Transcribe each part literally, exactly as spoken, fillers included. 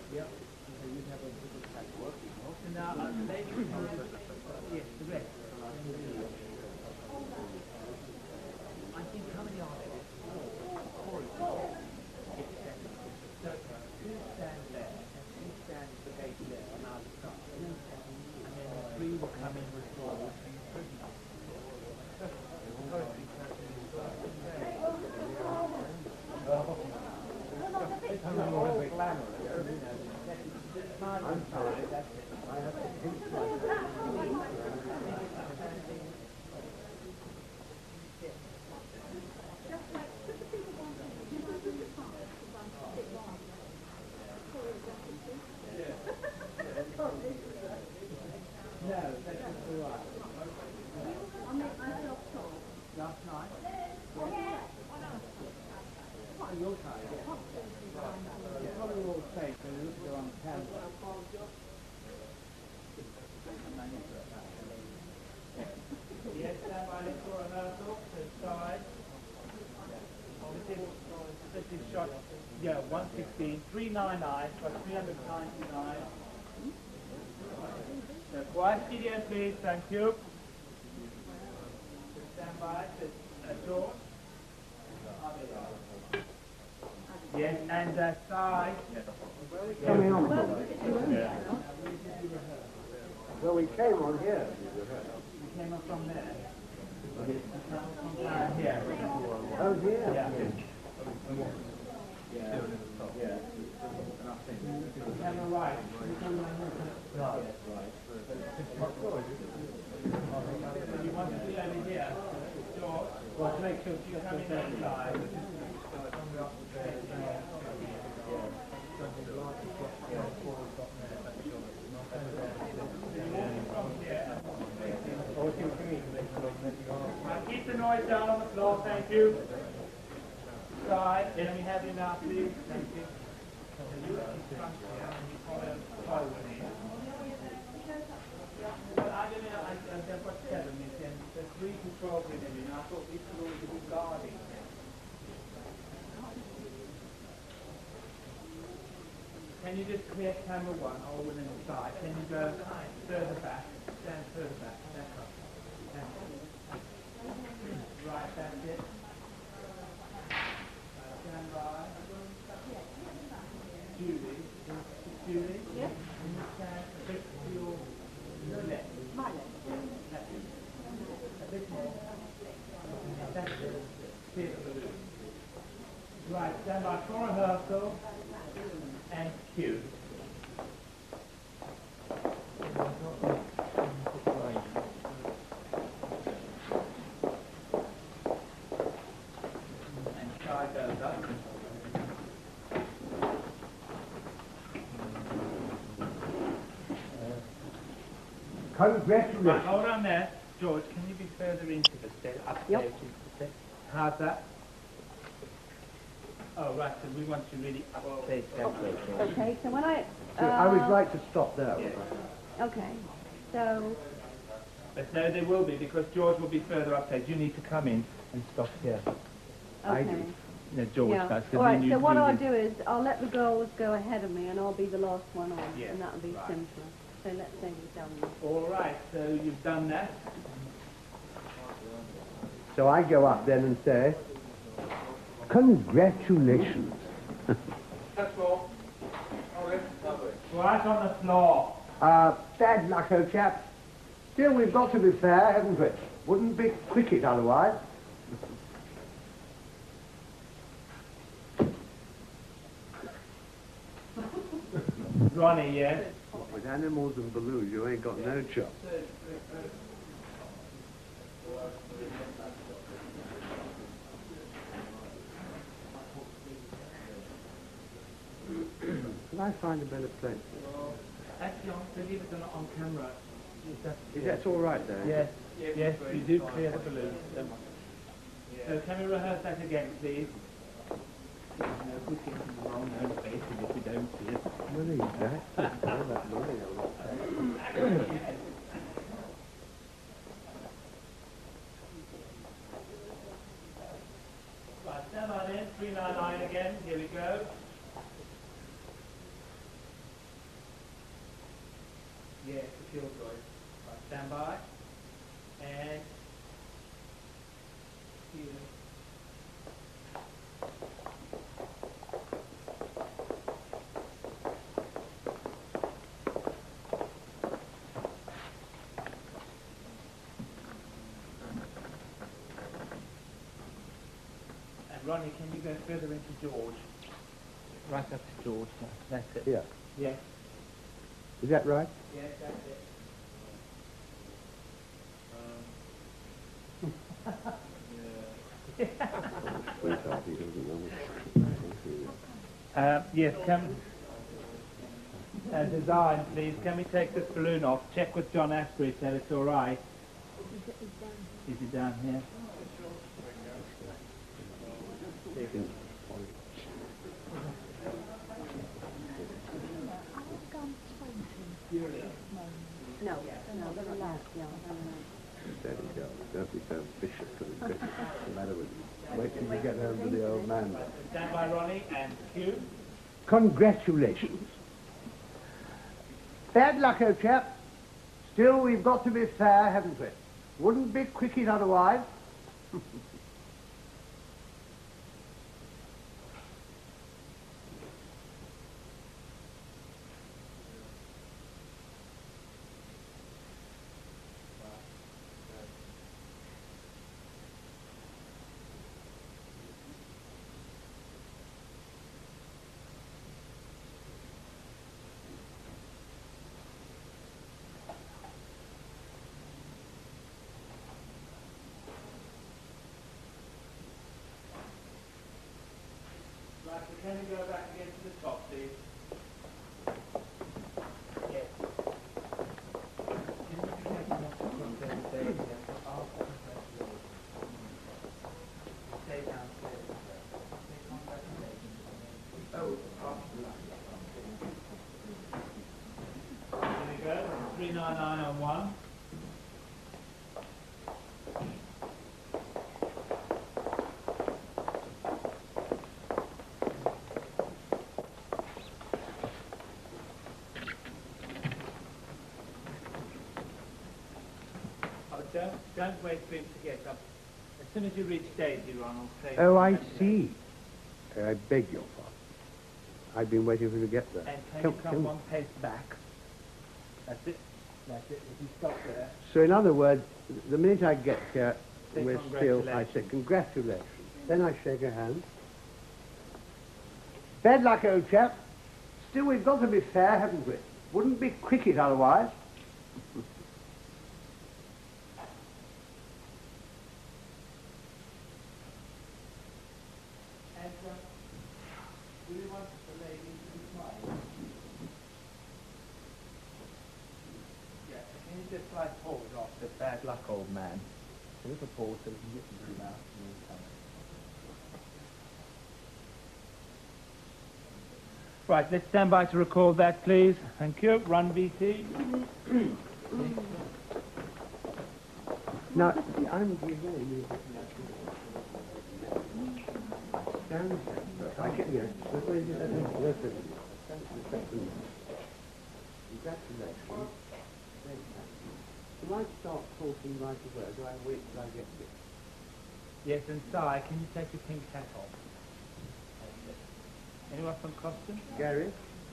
Yep. So you have a little type working. So now, uh, lady, yes, the rest. I think how many are there? Four. Four is all. Yes, so two stand there, and two stand the gate there on our side. And then the three will come in with doors. I'm sorry, that's it. I have to think No, that's just all right. I made myself tall. Last night? Yeah. Oh, you're tired, yeah. It's probably all safe, but it looks on camera. Yes, stand by for rehearsal, to the side. This is, this is shot, yeah, one sixteen, three ninety-nine, plus three ninety-nine. So quiet studio, please, thank you. Stand by, to uh, door. Yes, and uh, side. Coming on. Yeah. Well, we came on here. We came up from there. From uh, here. Oh, here? Yeah. Yeah. Yeah. Camera right. Right. You want to see over here? George? Well, to make sure you come in on the side. Keep the noise down on the floor, thank you. Side, and we have you now, please. Thank you. So you front here and you follow forward here. Well, I don't know, I, I've got seven, and there's three to twelve with him, and I thought we could always do guarding. Can you just clear camera one, all within the side? Can you go further back? Stand further back. That's right. That's it. Right, that's it. Stand by. Julie. Julie? Yes? Can you stand a bit to your left? My left. That's it. A bit more. That's it. Clear the balloon. Right, stand by for rehearsal. And cue. And shy goes up. Congratulations. Right, hold on there. George, can you be further into the stairs? Upstairs. Yep. How's that? Oh, right, so we want you really upstairs. Okay, okay, so when I... Uh, So I would like to stop there. Yeah. Okay, so... But no, there will be, because George will be further upstairs. You need to come in and stop here. Okay. I do. No, George Yeah. does. All right, you, so what you, I'll you, do is I'll let the girls go ahead of me and I'll be the last one on, Yeah, and that'll be right. simpler. So let's say we've done that. All right, so you've done that. So I go up then and say, congratulations. That's all. Right on the floor. Uh, bad luck, old chap. Still, we've got to be fair, haven't we? Wouldn't be cricket otherwise. Ronnie, yes? With animals and balloons, you ain't got no chance. Can I find a better place? Actually, I believe it's on, on camera. Is that, Is that all right there? yes, yes, you do clear the balloon. So can we rehearse that again, please? No good getting the wrong own faces if we don't see it. Well, exactly. All that money on that. Right, stand by then, three nine nine again, here we go. killjoy. Right, stand by. And cue. And Ronnie, can you go further into George? Right up to George. That's it. Here. Yes. Is that right? Yes, that's it. Sweetheart, he doesn't know. Uh, yes, come. Uh, design, please. Can we take this balloon off? Check with John Asprey that it's all right. Is it down here? No, no, the last, yeah. Steady, Joe. Don't be so vicious and aggressive. What's the matter with you? Wait till you get home to the old man. Stand by, Ronnie, and cue. Congratulations. Bad luck, old chap. Still, we've got to be fair, haven't we? Wouldn't be cricket otherwise. Right, so can you go back again to the top, please? Yes. Stay downstairs. Oh, here we go. three nine nine on one. Don't, don't wait for him to get up. As soon as you reach Daisy, Ronald, say... Oh, I see. I beg your pardon. I've been waiting for you to get there. And can Come- you come come- one pace back? That's it. That's it. If you stop there... So, in other words, the minute I get here, Say we're still, I say congratulations. congratulations. Then I shake her hand. Bad luck, old chap. Still, we've got to be fair, haven't we? Wouldn't be cricket otherwise. And, uh, do you want the lady to smile? Yeah, can you just like pause off the bad luck, old man? A little pause so we can get into your mouth and you'll come. Right, let's stand by to record that, please. Thank you. Run, B T. Now, I'm giving you... Stand. I get you. Listen. Congratulations. Do I start talking right away, or do I wait till I get this? Yes, and Si, can you take your pink hat off? That's it. Anyone from costume? Gary?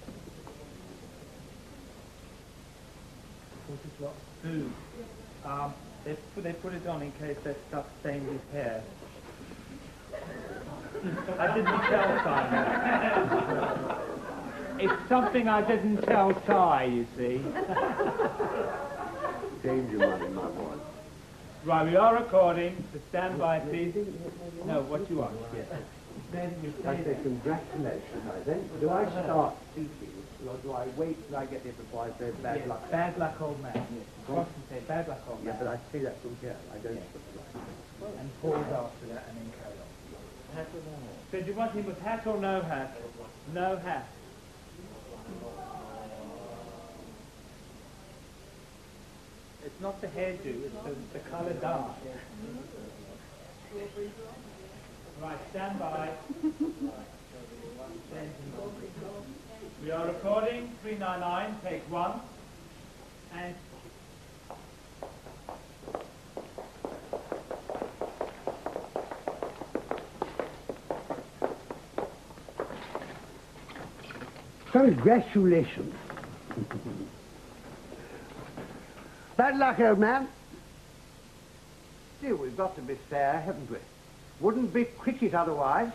What is what? Food. Um, they put, they put it on in case that stuff stains his hair. I didn't tell Simon. It's something I didn't tell Si, you see. Danger money, my boy. Right, we are recording, so stand by, please. No, what you want, yes. Then you I say say that. congratulations. I then, do I start speaking, or do I wait till I get there before I say bad Yes, luck? bad luck, old man. Yes. Cross and say bad luck, old Yeah, man. but I say that from here. I don't Yes. put it right. And pause after that and then carry on. So do you want him with hat or no hat? No hat. It's not the hairdo, it's the, the colour dye. Right, stand by. We are recording, three nine nine, take one. And Congratulations. Bad luck, old man. Still, we've got to be fair, haven't we? Wouldn't be cricket otherwise.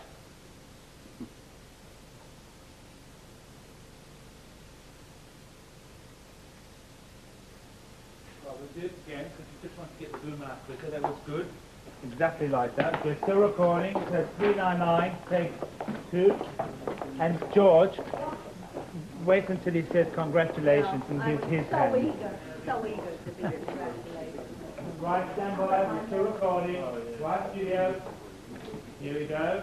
Well, we'll do it again because we just want to get the boom out quicker. That was good. Exactly like that. We're still recording. So three nine nine, take two. And George, wait until he says congratulations and gives his so hand. eager, so eager to be congratulated. Right, stand by. We're still recording. Right, studio. Here we go.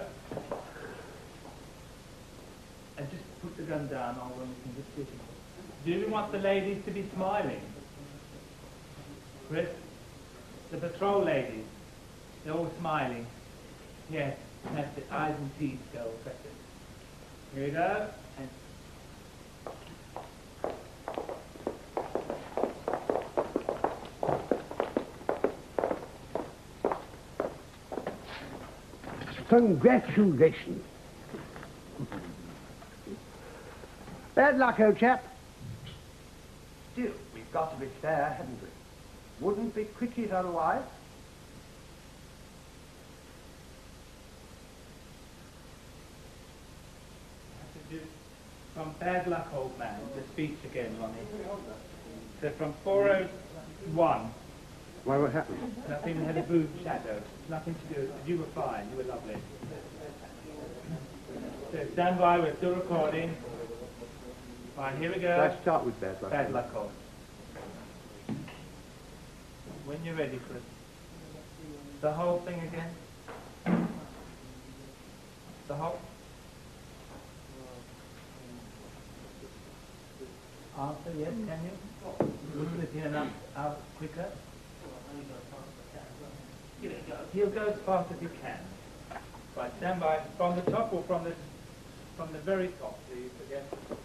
And just put the gun down, or when we can just sit it. Do we want the ladies to be smiling? Chris? The patrol ladies. They're all smiling. Yes, that's it. Eyes and teeth go. That's it. Here we go. And Congratulations. Bad luck, old chap. Still, we've got to be fair, haven't we? Wouldn't be cricket otherwise. from Bad Luck Old Man, the speech again, Ronnie. So from four oh one. Why, what happened? Nothing, had a boob shadow. Nothing to do. You were fine. You were lovely. So stand by. We're still recording. Right, here we go. Let's start with Bad Luck. Bad Luck Old. When you're ready, Chris. The whole thing again. The whole. Answer, yes, can you? Wouldn't it be enough out quicker? He'll go as fast as he can. Right, stand by. From the top or from the from the very top, please, again.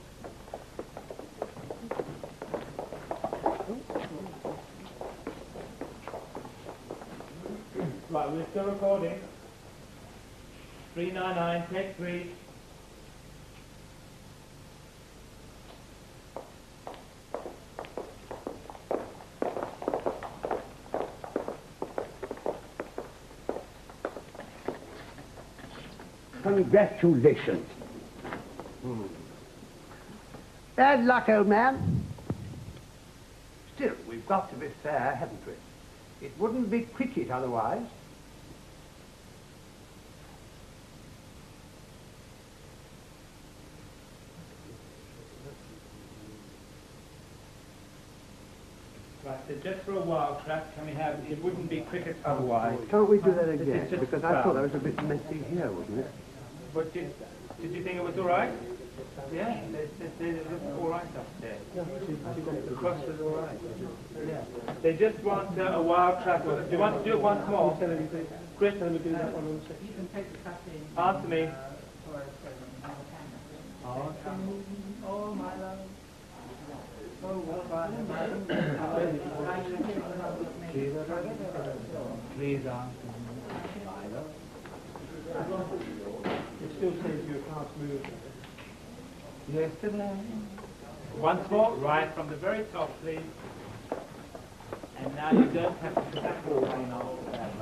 Right, we're still recording. three nine nine, take three. Congratulations. Hmm. Bad luck, old man. Still, we've got to be fair, haven't we? It wouldn't be cricket otherwise. Right, so just for a wild track, can we have, it wouldn't be cricket otherwise. Can't we do that This is again? just Because a I thought foul. that was a bit messy here, wasn't it? But did, did you think it was all right? Yeah, they, they, they looked all right up there. The cross was all right. Yeah. They just want uh, a wild track. Do you want to do it once more? Chris, can we do that one also? You can take the track in. Answer me. Answer me. Oh, my love. Oh, what about Please answer me. My love. It still says you can't move. Yes, once more, right from the very top, please. And now you don't have to put that ball in after that.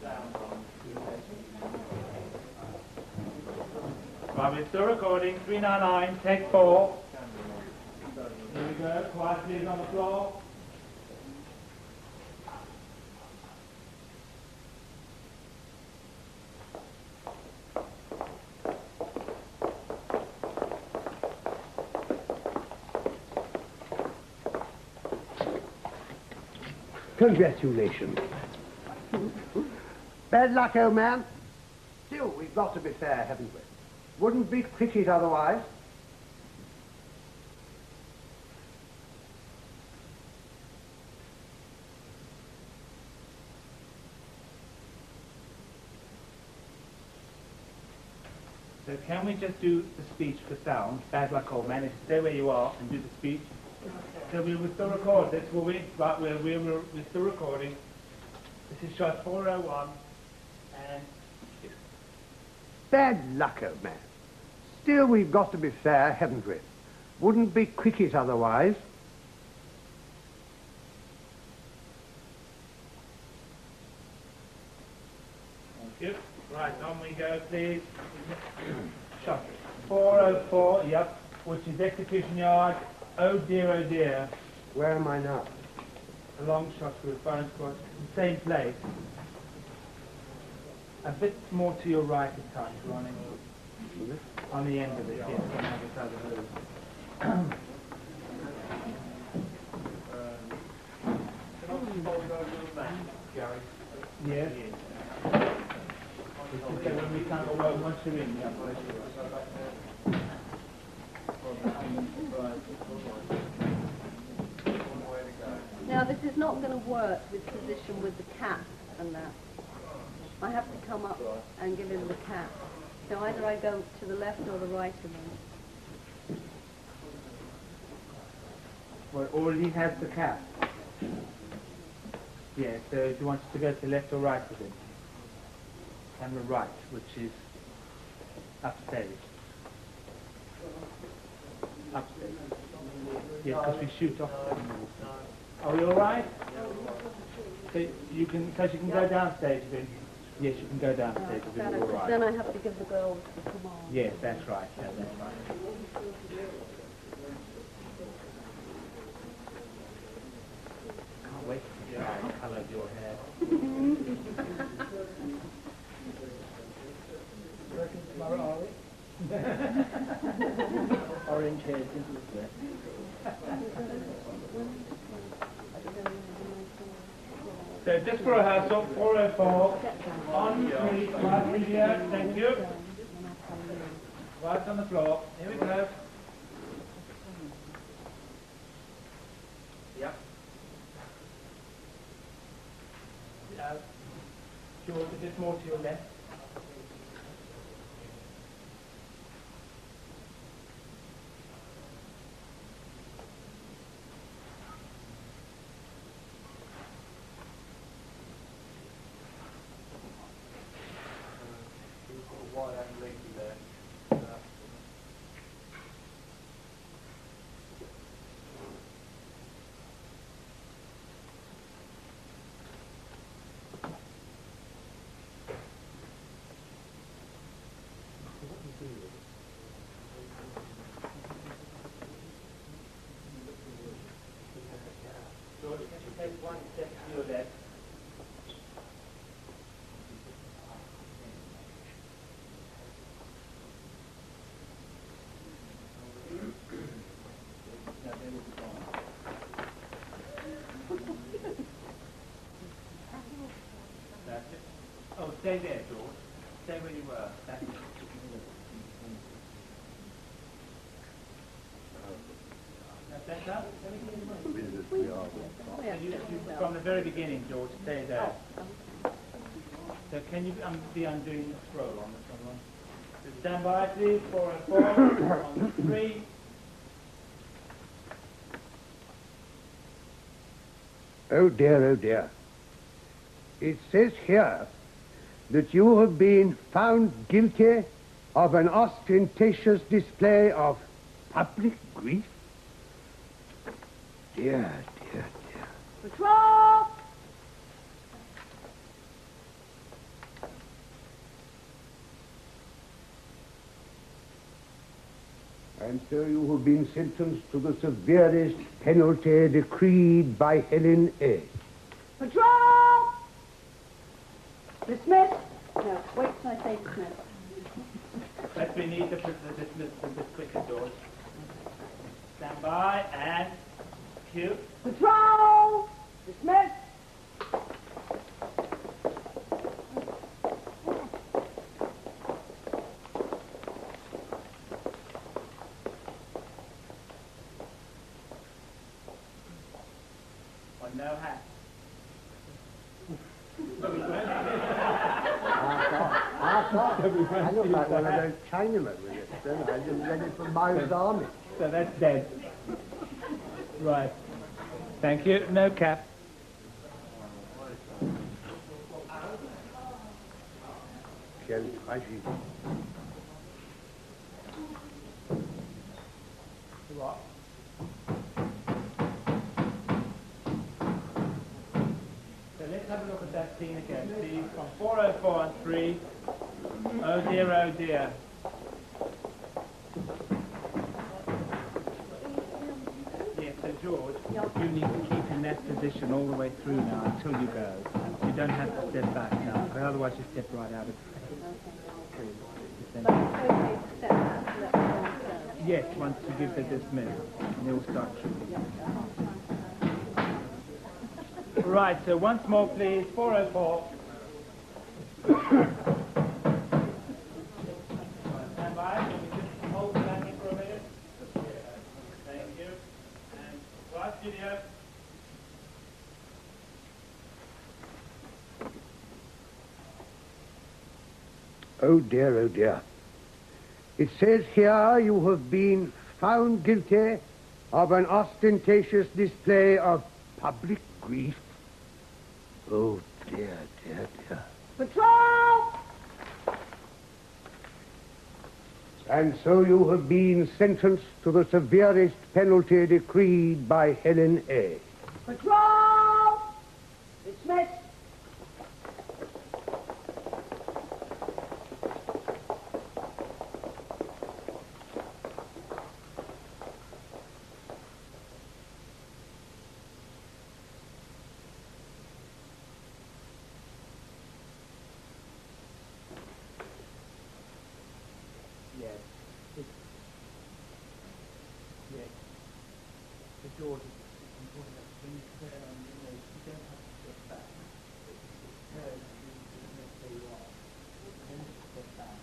Right, we're still recording. three nine nine, take four. Here we go. Quiet, please, on the floor. Congratulations. Bad luck, old man. Still, we've got to be fair, haven't we? Wouldn't be cricket otherwise. So can we just do the speech for sound? Bad luck, old man. If you stay where you are and do the speech. So we will still record this, will we? Right, we're, we're, we're still recording. This is shot four oh one. And... Bad luck, old man. Still, we've got to be fair, haven't we? wouldn't be cricket otherwise. Thank you. Right, on we go, please. Shot. four oh four, yep, which is execution yard. Oh dear, oh dear. Where am I now? A long shot with firing squad. Same place. A bit more to your right at times, running on the end of it, yes, on the other side of the road. Yes. Okay, when we can't go well, once you're in, yeah. Now, this is not going to work with position with the cap and that. I have to come up and give him the cap. So either I go to the left or the right of him. Well, already has the cap. Yeah, so do you want us to go to left or right with him? Camera right, which is upstairs. Upstairs. Yes, because we shoot off. Are we all right? So you can, because you can go downstairs with him. Yes, you can go downstairs with him. All right. Then I have to give the girls the command. Yes, that's right. Yeah, that's right. Can't wait to see how I coloured your hair. Tomorrow, are we? Orange hair, simple as that. So just for rehearsal, four oh four, on three, right here, thank you. Right on the floor, here we go. Yep. Yeah. George, a bit more to your left. George, can you take one step to your left? Now, there will be gone. That's it. Oh, stay there, George. Stay where you were. That's it. That's better? You, you, from the very beginning, George, stay there. So can you um, be undoing the scroll on this one? So stand by, please. Four and four. On three. Oh dear, oh dear. It says here that you have been found guilty of an ostentatious display of public grief. Dear, dear, dear. Patrol! And so you have been sentenced to the severest penalty decreed by Helen A. Patrol! Dismiss. No, wait till I say dismiss. But we need to put the dismissal a bit quicker, George. Stand by and cue. Patrol! Dismiss. On no hat. I look like one of those Chinamen with it, don't I? Just ready for Mao's army. So that's dead. Right. Thank you. No cap. Quelle tragédie. To what? So let's have a look at that scene again. See, from four oh four on three. Oh dear, oh dear. Yes, so George, you need to keep in that position all the way through now until you go. You don't have to step back now, but otherwise you step right out of it. But it's okay to step back and let the ball go. Yes, once you give the dismiss, and they will start shooting. Right, so once more please, four oh four. Stand by, can we just hold the landing for a minute? Thank you. And last video. Oh dear, oh dear. It says here you have been found guilty of an ostentatious display of public grief. Oh dear, dear, dear. Patrol! And so you have been sentenced to the severest penalty decreed by Helen A. Patrol! Dismissed. Yes. It's, yes. The George is important that when you say, um, you know, you don't have to step back. No, you just know where you are. You don't have to step back.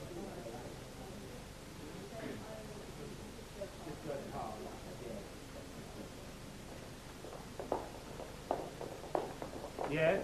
Just go hard. Yes.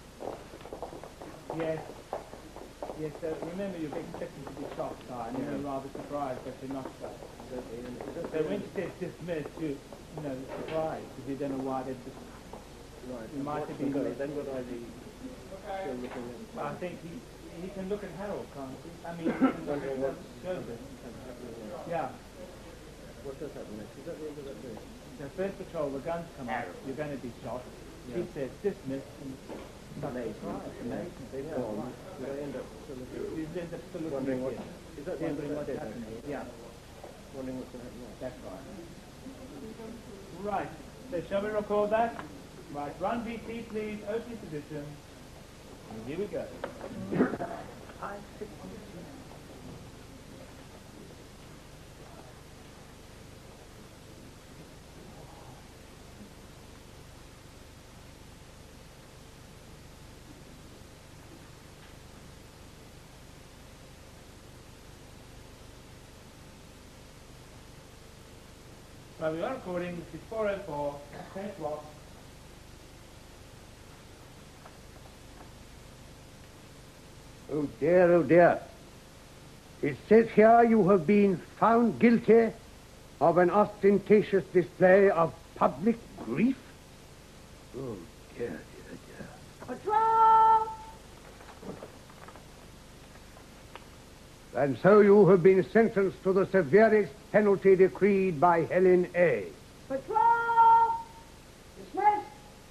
Yes. Yes, so remember you're expecting to be shot, Si, and yeah. You're rather surprised that you're not shot. So when she says dismissed, you, you know, surprised, because you don't know why they just... Right. You might have been... Then what I do, still looking at... I think he, he can look at Harold, can't he? I mean, he can look at what Joseph. Yeah. What does happen next? Is that the end of that day? So first patrol, the guns come out, you're going to be shot. Yeah. He says dismissed, and... Amazing. Amazing. They've gone. Did I end up still looking? You end up still looking. Wondering what... Is that wondering what's happening? Yeah. Wondering what's going to happen next. That's right. Right. So shall we record that? Right. Run B T, please. Opening position. And here we go. I see. Right, we are recording. This is four oh four. Press what? Oh dear, oh dear. It says here you have been found guilty of an ostentatious display of public grief. Oh dear, dear, dear. Patrol! And so you have been sentenced to the severest penalty decreed by Helen A. Patrol! Dismissed.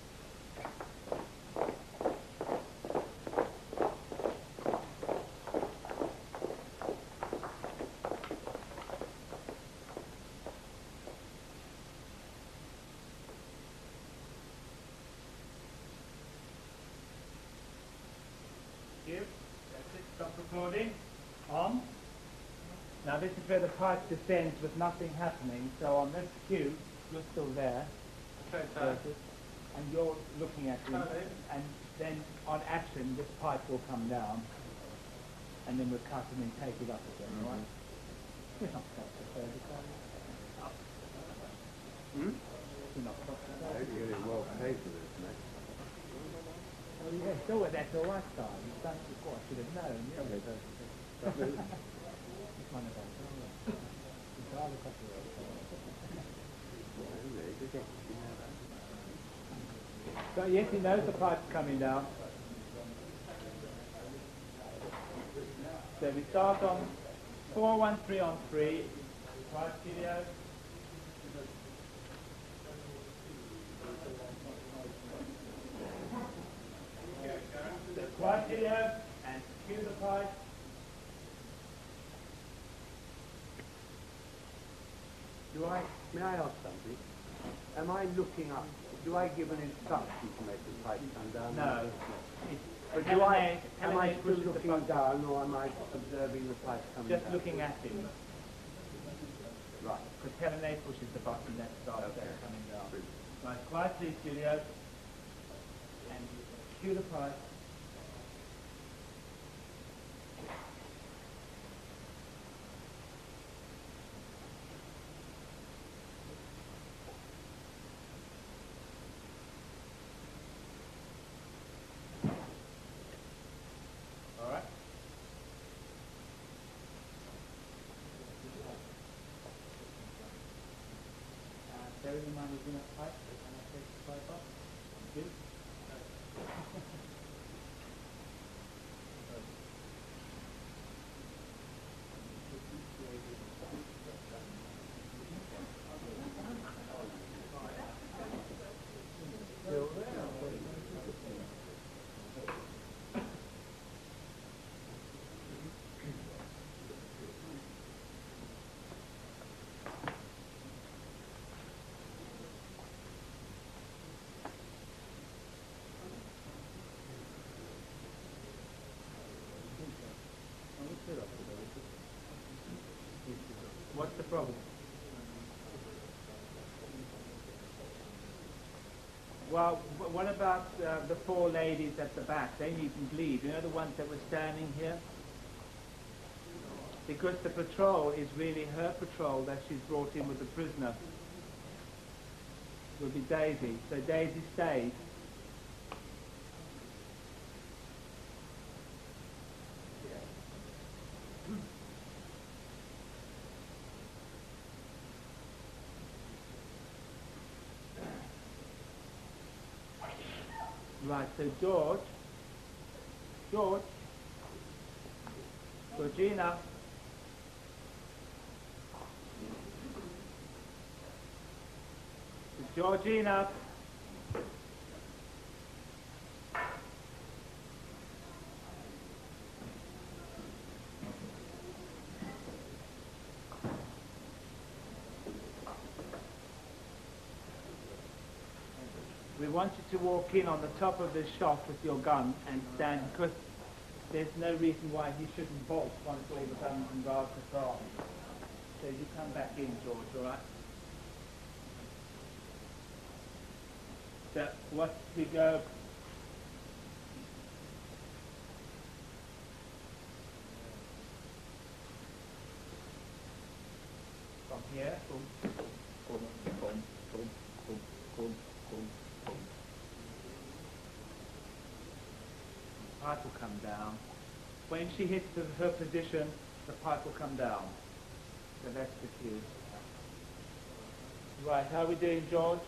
Thank you. That's it. Stop recording. On. Now this is where the pipe descends with nothing happening. So on this cue, you're still there. Okay, and you're looking at me. And then on action, this pipe will come down. And then we'll cut and then take it up again, mm-hmm. Right? We're not supposed to third up. Hmm? We're not supposed to third. You're getting well paid for this, mate. Oh yeah, so that's all right, sir. You've done it before. I should have known. Yeah. Okay, so yes, he knows the pipe's coming down. So we start on four one three on three. Pipe studio. studio and cue the pipe. Do I, may I ask something? Am I looking up? Do I give an instruction to make the pipe come down? No. It's But do I, Helen am I A. still pushes the looking button. down or am I observing the pipe coming Just down? looking at him. Right. Because Helen A. pushes the button that starts Okay. that coming down. Brilliant. Right, quietly, studio. And cue the pipe. All right. Uh, bearing in mind we're going to pipe, so can I take the pipe off? Thank you. What's the problem? Well, wh- what about uh, the four ladies at the back? They needn't leave. You know the ones that were standing here? Because the patrol is really her patrol that she's brought in with the prisoner. Will be Daisy. So Daisy stays. Right, so George, George, Georgina, Georgina, we want you to walk in on the top of this shop with your gun and stand, because there's no reason why he shouldn't bolt once all the guns and guards are gone. So you come back in, George, all right? So what we go... From here, boom, boom, boom, boom, boom, boom, boom, boom. Pipe will come down. When she hits the, her position, the pipe will come down. So that's the cue. Right, how are we doing, George?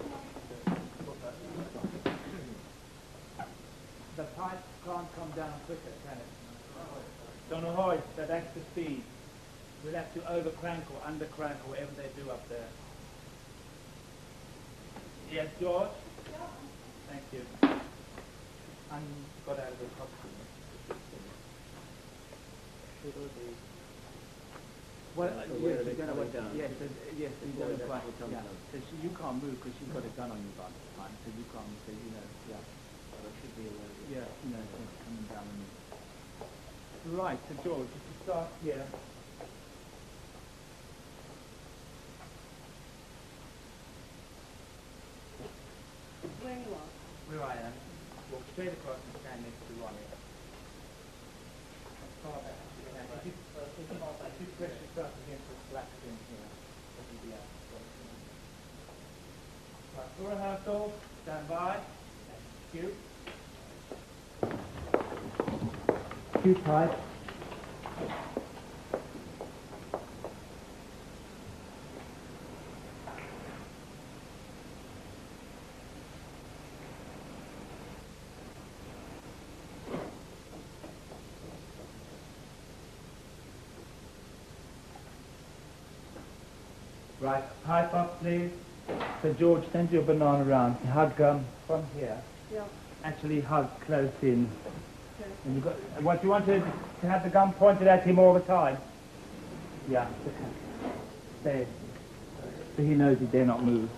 The pipe can't come down quicker, can it? Don't ahoy, so that's the speed. We'll have to over crank or under crank or whatever they do up there. Yes, George? Thank you. And got out of the costume. Well, uh, So yes, where are she's they going to coming wait. down? Yes, uh, yes, she's Where going to that wait. will come Yeah. down. So she, you can't move because she's got a gun on you by this time, so you can't. So you know, yeah, I should be aware of it. yeah, you know, it's coming down on you. Right, so George, if you start here. Where you are? Where I am, walk straight across and stand next to Ronnie. As far back as you can. If you, if you, if you press yourself against this black thing here, it'll be out. Right, for rehearsal, stand by. Cue. Cue pipe. Right, pipe up, please. So George, send your banana around. Hug um, from here. Yeah. Actually hug close in. And you've got, what, do you want to, to have the gun pointed at him all the time? Yeah. Stay. So he knows he dare not move.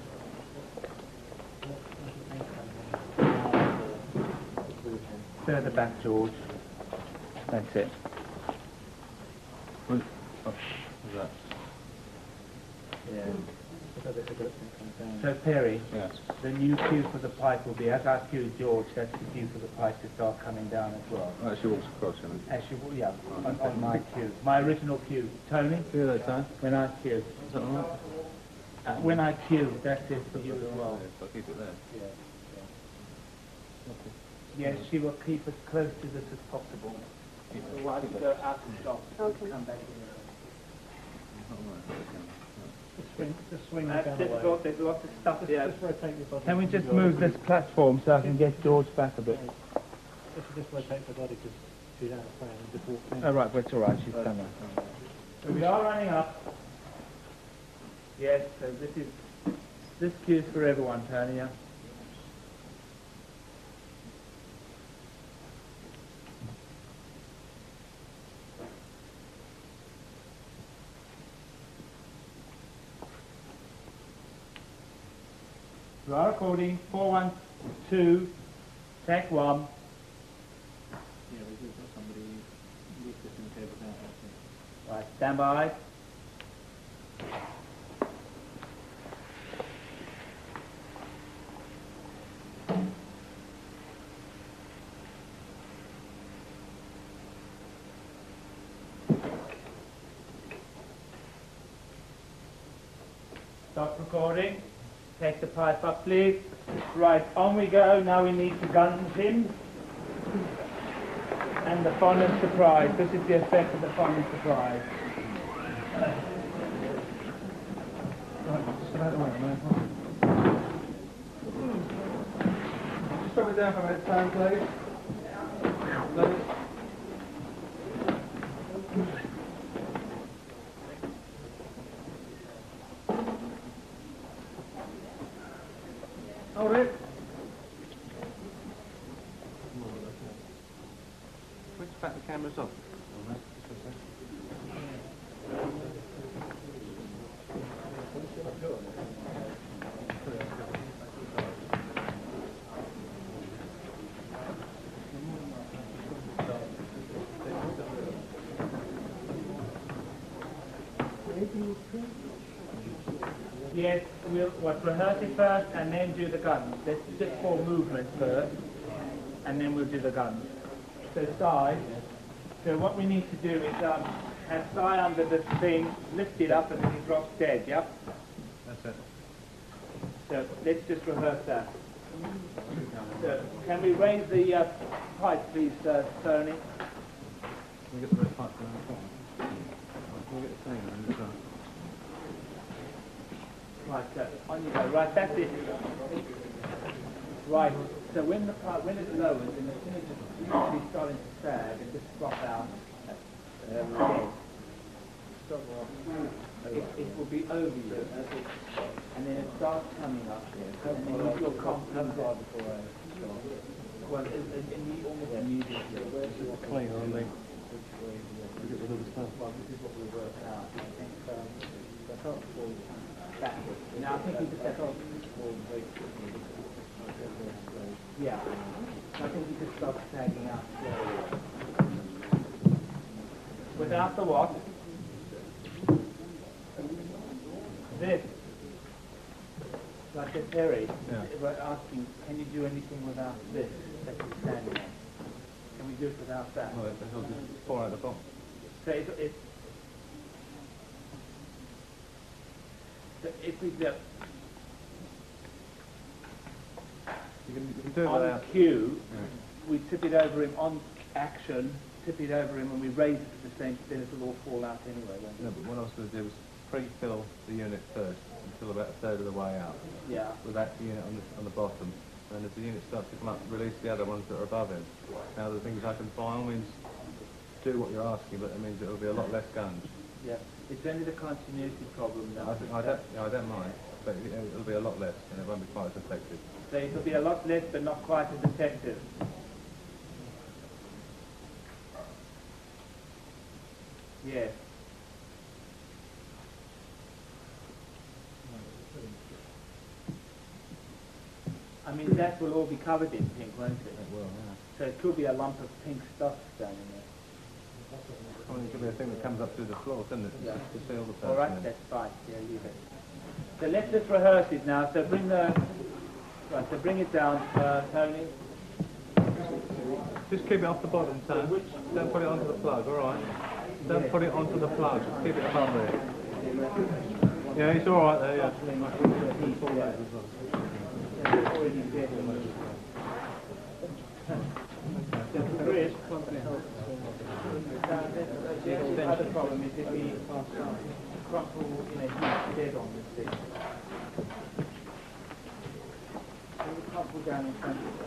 Further back, George. That's it. Oh, what's that? Yeah. So that the goat can come down. So Perry, Yes. the new cue for the pipe will be, as I cue George, that's the cue for the pipe to start coming down as well. Oh, she walks across, you know. As you, yeah, on, on my cue. My original cue. Tony, See you later. when I cue. Is that all right? Uh, when I cue, that's it for you as well. Yes, I'll keep it there. Yeah. Yes, she will keep as close to this as possible. So while you go out and stop, Okay. come back in. All right, okay. Just swing, just swing That's the gun away. difficult, there's lots of stuff Just, here. just rotate your body. Can we just Your- move this platform so I can get George back a bit? If you just rotate the body because she's out of frame and just walk in. Oh, right, but it's all right, she's done that. So we are running up. Yes, so this is, this cue's for everyone, Tony, yeah? We are recording, four one two, take one. Yeah, we've got somebody leave this in the cable down, I think. Right, stand by. Stop recording. Take the pipe up, please. Right, on we go. Now we need to gun him. And the fun and surprise. This is the effect of the fun and surprise. Right, just about the way, man. Just drop it down for a minute, time, please. Please. Hold it. Switch back the cameras off. Yes, we'll what, rehearse it first and then do the guns. Let's just for movement first, and then we'll do the guns. So side. So what we need to do is um, have side under this thing, lift it up, and then it drops dead. Yep. That's it. So let's just rehearse that. So can we raise the uh, pipe, please, uh, Tony? Can we get the red pipe from the bottom? Can we get the thing on this one? Right, so on you go. Right, that's it. Right, so when the pipe, when it lowers and as soon as it's usually starting to sag and just drop out, uh, again, it, it will be over you, and then it starts coming up, and then you feel confident. Well, it, it, it almost immediately. Clean, aren't they? Get rid of the stuff. Well, this is what we worked out. I think um, the top will backwards. Now I think you just have to. Yeah. I think you just start sagging out slowly. Without the what? This. Like a Terry. Yeah. We're asking, can you do anything without this that you're standing on? Can we do it without that? Oh, it'll just pour out the bottom. So if, if, so if we do You can, you can do it on without... cue, Yeah. we tip it over him on action, tip it over him and we raise it at the same, then it'll all fall out anyway, won't No, it? but what I was going to do was pre-fill the unit first until about a third of the way out Yeah. with that unit on the, on the bottom. And as the unit starts to come up, release the other ones that are above him. Now the things I can by all means do what you're asking, but it means it will be a lot less guns. Yeah. It's only the continuity problem now. I, think, I, don't, yeah, I don't mind, but it, it'll be a lot less and it won't be quite as effective. So it'll be a lot less but not quite as effective. Yes. I mean, that will all be covered in pink, won't it? It will, yeah. So it could be a lump of pink stuff standing there. I mean, it could be a thing that comes up through the floor, couldn't it? Yeah. To seal the person All right, in. that's fine. Yeah, leave it. So let's just rehearse it now. So bring the... Right, so bring it down, uh, Tony. Just keep it off the bottom, Sam. Don't put it onto the plug, all right? Don't put it onto the plug. Just keep it above there. Yeah, it's all right there, yeah. Chris, the other problem is if we crumple in a heap dead on this thing. So we crumple down in front of it.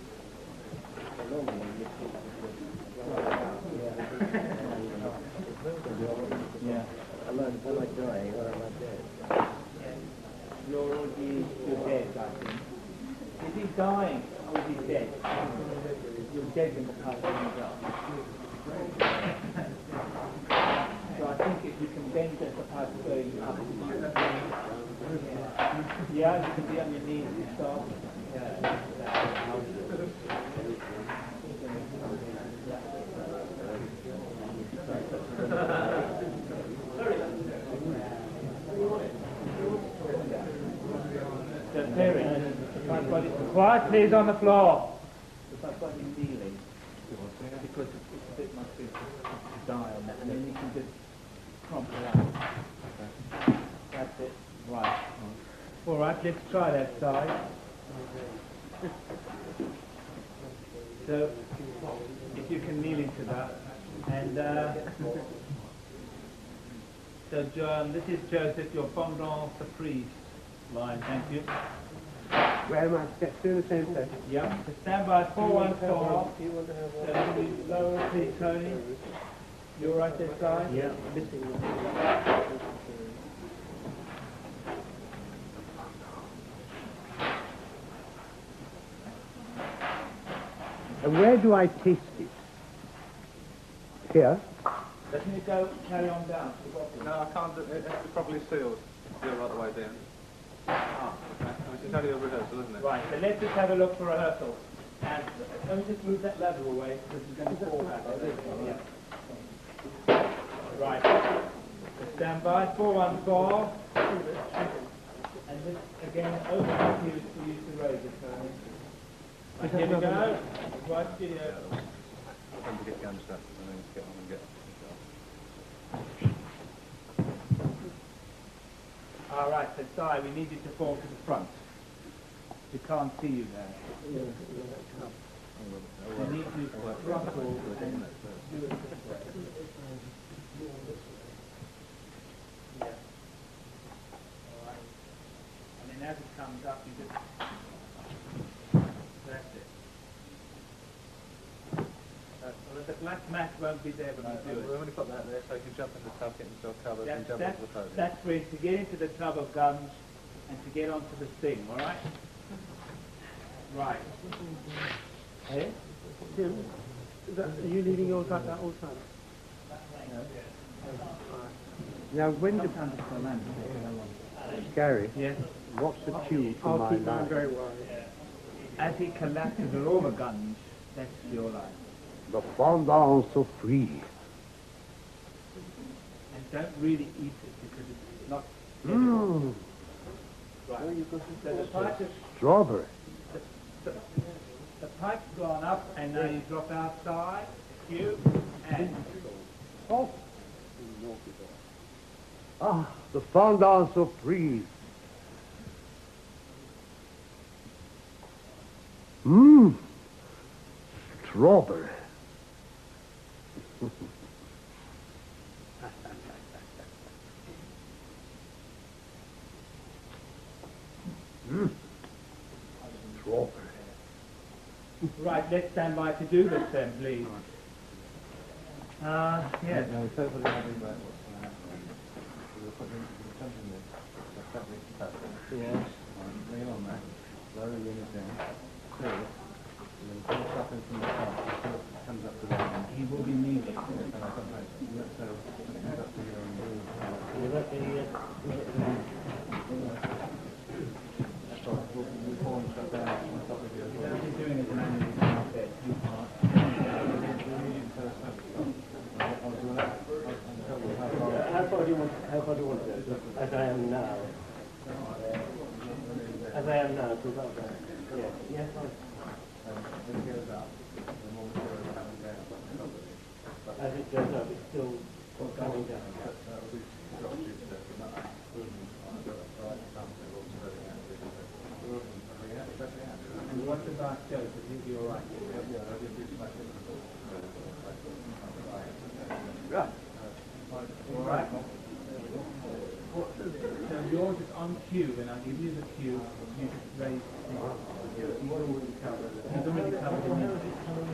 Yeah. I learned when I die, when I'm dead. You're already you're dead, I think. Is he dying or is he dead? You're dead in the past when you die. So I think if you can bend just the part going up. Yeah, you can be on your knees and start. So Perry, quiet please on the floor. If I've got him kneeling, because it's a bit much to die on that, and then you can just crumple out. That's it. Right. All right, let's try that side. So, if you can kneel into that, and uh, so John, this is Joseph, your fondant surprise line. Thank you. Where am I? Still the same place? Yeah. So stand by four one four. So can we lower please, Tony? You're right this side. Yeah. And where do I taste it? Here? Doesn't it go carry on down to the bottom? No, I can't do it. It has to be properly sealed. Do it right the way down. Ah. Which is only a rehearsal, isn't it? Right, so let's just have a look for rehearsal. And let me just move that lever away because it's going to fall back. Yeah. Right. So stand by, four one four. And this again, open up here to use the razor, Tony. Right, here we go. Right, studio. Don't get guns up and then get on and get All right, so sorry, we need you to fall to the front. We can't see you there. You need to crumple and do it this way. Yeah. All right. And then as it comes up, you just... That's it. Uh, well, the black mat won't be there when you do We've it. only got that there, so you can jump in the tub, get yourself covered, and That's, jump that's, into the podium. that's for it to get into the tub of guns and to get onto the thing, all right? Right. Hey? Tim, is that, are you leaving yours like that all the time? Now, when the... Sometimes it's a man. Gary, Yes. what's the tune for I'll my keep mine line? very well. As it collapses with all the guns, that's your line. The fondant so free. And don't really eat it because it's not... Mmm, Right. So the pipe is... strawberry. The, the pipe's gone up and now you drop outside. You and... Oh. Ah, the fondant so free. Mmm, strawberry. Mmm, strawberry. Right, let's stand by to do this then, please. Uh, yes. No, it's over the other way. What's going to happen? We'll put the jump in there. So cut it, cut it. Yes. Kneel on that. Lower the unit down. Clear it. And then pull it up in from the top. comes up to there. He will be leaving. And I don't know, so it comes up to here and You got the, uh, you got the, that's all right, we'll, we'll call and shut down on top of you as You well. don't be doing it manually downstairs. You can't. how far do you want, how far do you want to go? As I am now. As I am now, to about there. Yeah. Yes, I... As it goes up, it's still coming down. And what about Joe? Because he'll be all right. Right. All right. So yours is on cue, and I'll give you the cue. You just raise the... He's already covered. He's already covered the music.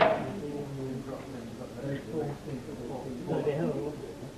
Those four things. No, they have a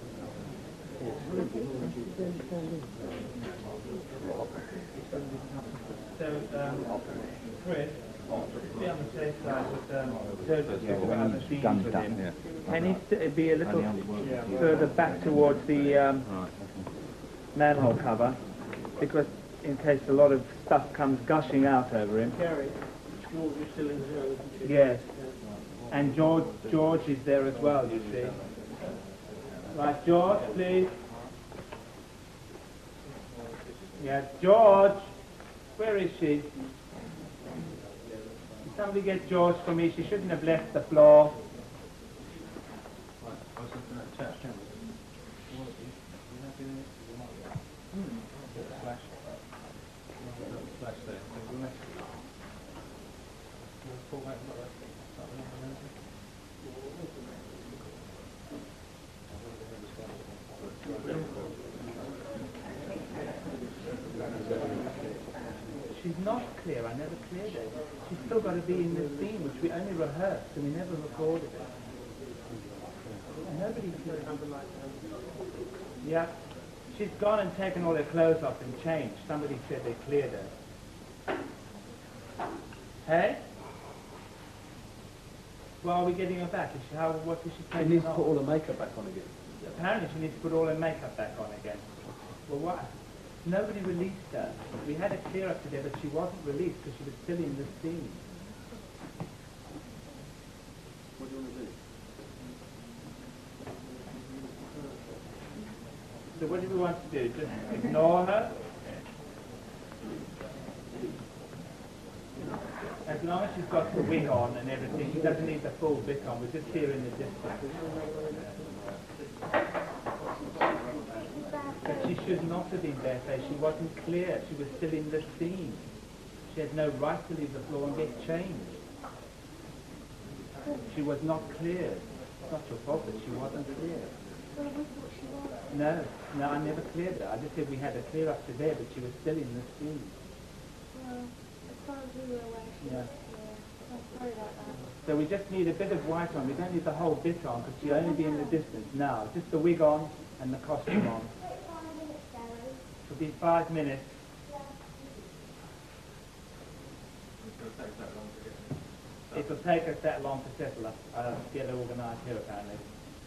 So, um, Chris, be on the safe side with um, Joe just Yeah, talk when about the he's scenes done with that, him. yeah. Can he st- be a little And the only work- further back towards the um, Right. manhole cover? Because in case a lot of stuff comes gushing out over him. Gary, George is still in zero, isn't she? Yes. And George, George is there as well, you see. Right, George, please. Yes, George. Where is she? Can somebody get George for me? She shouldn't have left the floor. I was looking at chat cameras. You want to be, you happy with it? You might be. Hmm. Flash. Flash there. So we'll let you. Pull back like that. Start with nothing else. She's not clear. I never cleared it. She's still got to be in this scene, which we only rehearsed and we never recorded it. And nobody cleared it. Yeah. She's gone and taken all her clothes off and changed. Somebody said they cleared her. Hey? Well, are we getting her back? Is she, how, what is she She taking needs to off? put all the makeup back on again. Apparently she needs to put all her makeup back on again. Well, what? Nobody released her. We had a clear up today, but she wasn't released because she was still in the scene. What do you want to do? So what do we want to do? Just ignore her? As long as she's got the wig on and everything, she doesn't need the full bit on. We're just here in the distance. But she should not have been barefaced. She wasn't clear. She was still in the scene. She had no right to leave the floor and get changed. She was not clear. It's not your fault that she wasn't clear. No, no, I never cleared her. I just said we had a clear up to there, but she was still in the scene. Well, as far as we were aware, she Yeah. was, yeah. I'm sorry about that. So we just need a bit of white on. We don't need the whole bit on because she'll only be in the distance now. Just the wig on and the costume on. It'll be five minutes. It'll take us that long to settle up, uh, get organised here apparently.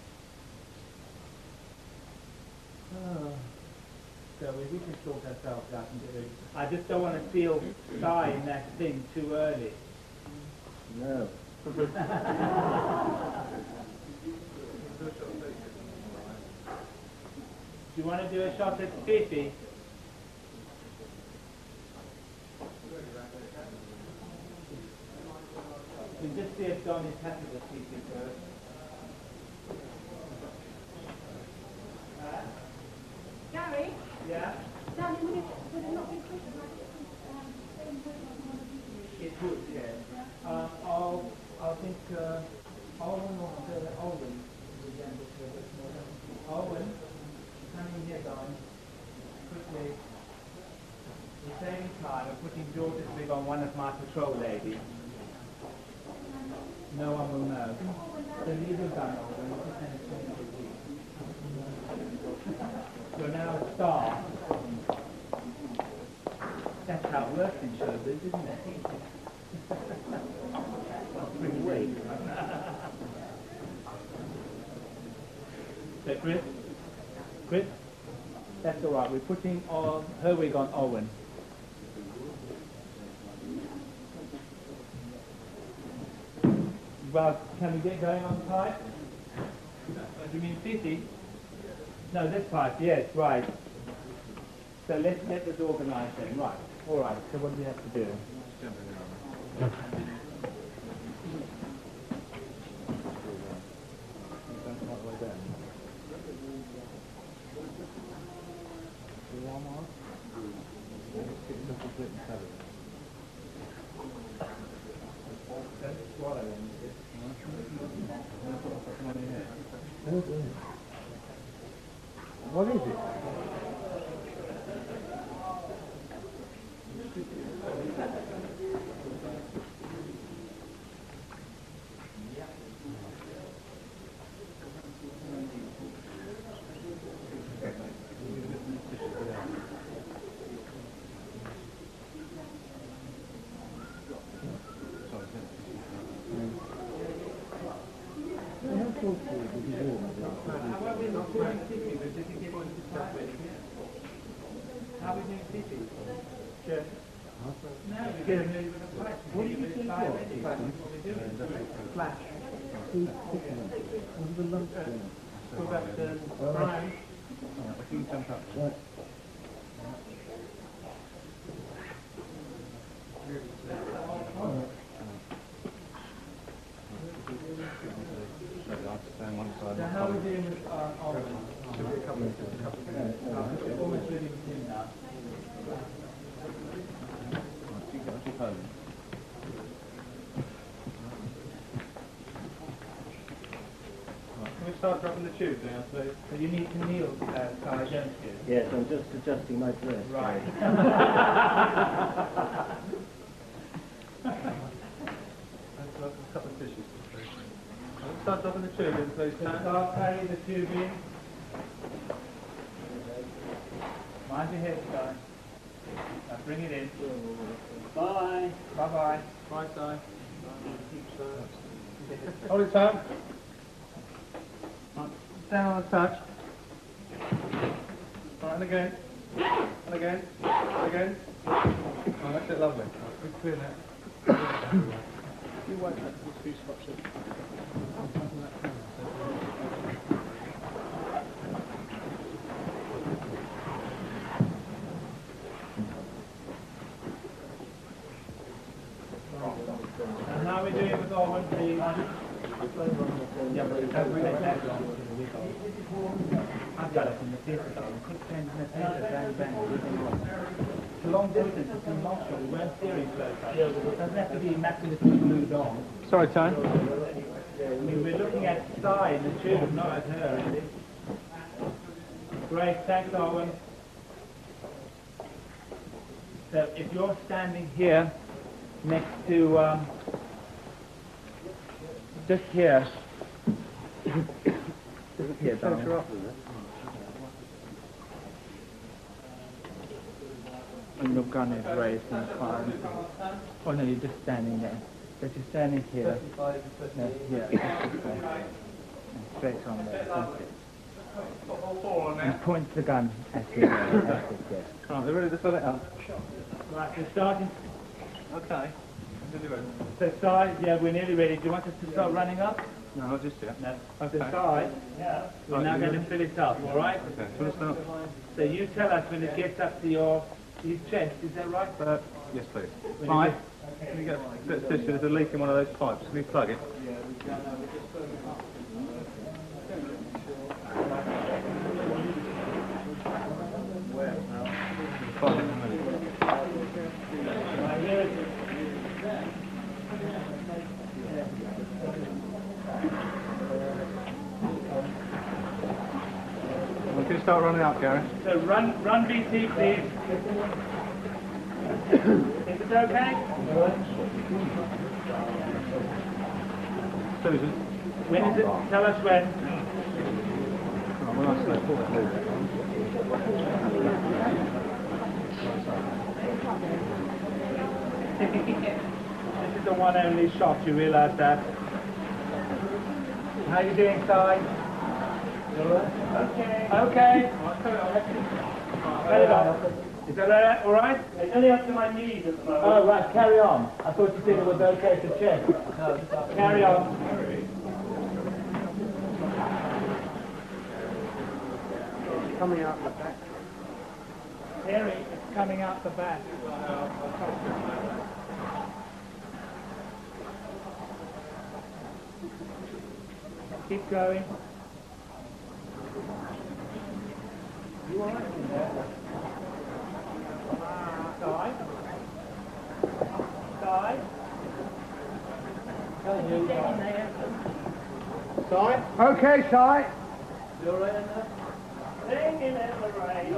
Oh. So we, we can sort ourselves out and do it. I just don't want to feel shy in that thing too early. No. Do you want to do a shot at Fifi? We just see if Don is happy with Fifi first. Gary, Yeah? darling, would it, would it not be quick if I um, input on one of these? It would, yes. Um, I'll, I think, uh, Owen or uh, Owen resemble to a bit more. Owen, come in here, Don. Quickly. We're saving time. I'm putting George's wig on one of my patrol ladies. No one will know. So leave him done, Owen. We'll just send it to him for a week. You're now a star. That's how it works in showbiz, isn't it? That's pretty weak. So Chris, Chris, that's all right. We're putting on her wig on Owen. Well, can we get going on the pipe? Do you mean fifty? No, this pipe, yes, right. So let's get this organised then, right. All right, so what do we have to do? What is it? How are we doing fifty? Sure. No, we're getting ready with a flash. What do you think what? Flash. What the lunch doing? Go back to Brian. If you can jump up. So how are we doing with our Owen? Almost ready with him now. Can we start dropping the tube down, please? So you need to kneel, uh, Kai, don't you? Yes, I'm just adjusting my dress. Right. A couple of tissues, please. Let's start dropping the tube in, please, So Sam. start carrying the tube in. Mind your head, Kai. Now bring it in. Bye. Bye-bye. Right side. Hold it tight. Down on the touch. Right, and again. And again. And again. Oh, that's it, lovely. Good clear now. You wait for this few spots in. And how are we doing with Owen, please? Yeah, but it doesn't take that long. I've got it in the theatre, darling. Quick pens in the paper, bang, bang, everything wrong. It's a long distance, it's in Marshall. We weren't steering close. It doesn't have to be immaculately glued on. Sorry, Tone. I mean, we're looking at Sty in the tube, not at her, really. Great, thanks, Owen. So if you're standing here, next to, um, just here. Just here, darling. And your gun is raised and firing. Oh no, you're just standing there. But you're standing here. No, here. Just there. And straight on there. That's it. And point the gun at him. That's it, yes. Right, they're ready to fill it up. Right, we're starting. Okay. Ready. So side, yeah, we're nearly ready. Do you want us to start running up? No, not just yet. No. Okay. So side, we're Right, now you going to ready? fill it up, all right? Okay, do you want to start? So you tell us when it gets up to your, your chest, is that right? Uh, yes, please. When Mike, it can you get a bit of tissue? There's a leak in one of those pipes. Can you plug it? Five minutes. Right, here it is. Well, can you start running up, Gary? So run, run B T, please. Is it okay? Susan? When is it? Tell us when. Oh, well, I say, pull it loose. This is the one only shot, you realise that? How you doing, Si? Okay. Okay. Cut it off. Is that uh, all right? It's only up to my knees at the moment. Oh, right. Carry on. I thought you said it was okay to check. No, carry on. Coming out the back. Harry, it's coming out the back. Keep going. You all right in there? Side. Side. Side. Okay, Si. You all right in there? Singing in the rain.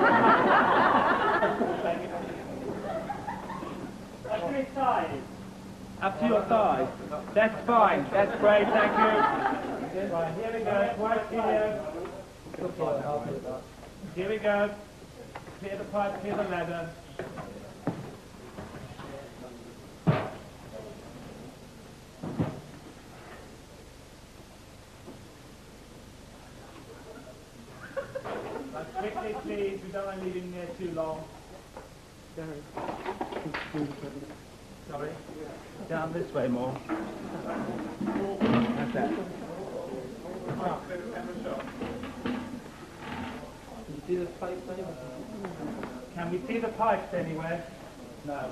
Up to his thighs. Up to your thighs. That's fine. That's great. Thank you. Right, here we go. Quiet studio. Here we go. Clear the pipe, clear the ladder. Quickly, please. We don't want to leave him there too long. Sorry. Down this way more. That's that. Can we see the pipes anywhere? No.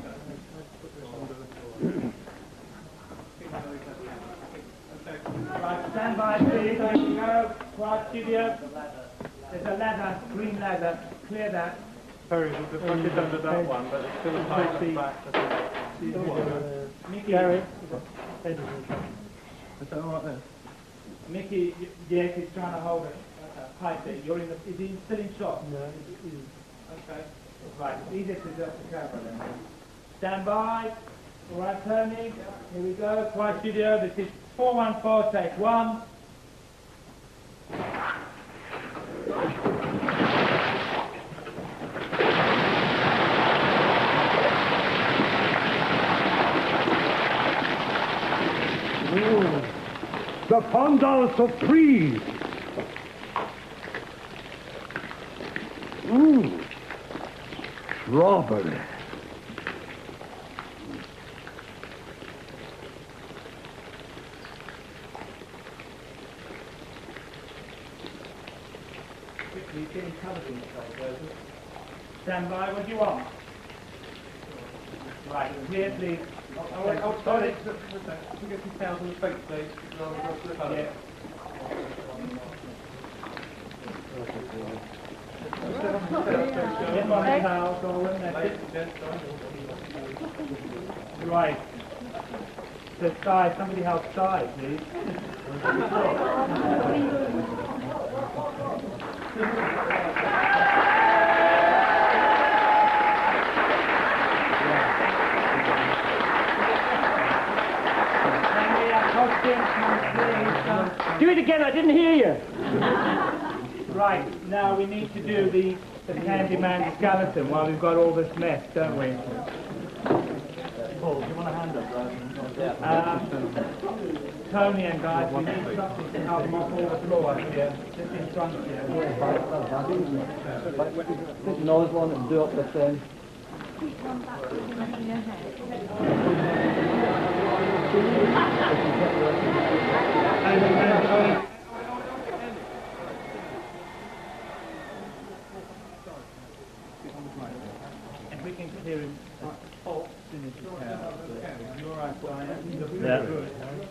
Right, stand by, please. There you go. Quiet studio. There's a ladder, green ladder. Clear that. Perry, the fuck is under that one, but it's still a tight at the back. Mickey. Gary. Is that all right there? Mickey, y- yes, he's trying to hold a, a pipe there. You're in the, is he still in shot? No, Okay. Right, it's easier to adjust the camera then. Stand by. All right, turning. Here we go. Quiet studio. This is four one four, take one. The Pandal Supreme. Mmm. Strawberry. Quickly, he's getting covered in the Joseph. Stand by. What do you want? Right, here, please. Oh, wait, oh, sorry. Can we get some towels on the face, please? Yeah. Get on the towel, Colin, that's it. Right. The side, somebody help side, please. Do it again, I didn't hear you. Right, now we need to do the, the Candyman skeleton while we've got all this mess, don't we? Paul, do you want a hand up, right? Um, Tony and guys, we need something to help mop all the floor up here, just in front of you. This nose one and do up the thing. Keep one back in your head. And, and, uh, if we can clear him as soon as you can. You're all right, Brian. You're very good.